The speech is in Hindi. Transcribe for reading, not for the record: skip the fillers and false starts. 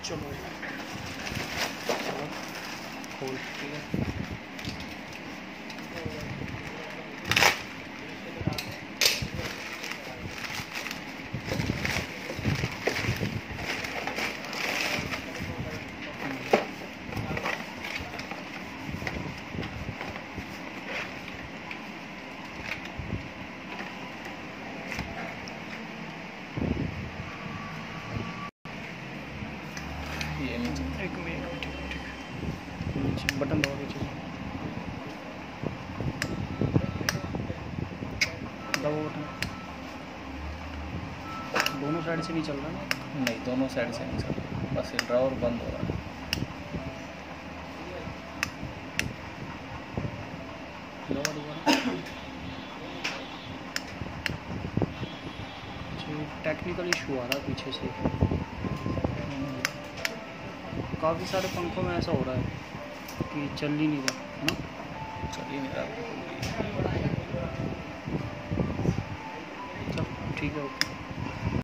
चलो खोल, ठीक है। ये नीचे एक मिनट, ठीक है, नीचे बटन दबा दीजिए, दबाओ बटन। दोनों साइड से नहीं चल रहा ना? नहीं, दोनों साइड से नहीं चल रहा, बस हिल रहा और बंद हो रहा है। दबा दोबारा। टेक्निकल इशू आ रहा है पीछे से। काफ़ी सारे पंखों में ऐसा हो रहा है कि चल ही नहीं रहा ना, चल ही नहीं रहा। चल ठीक है, ओके।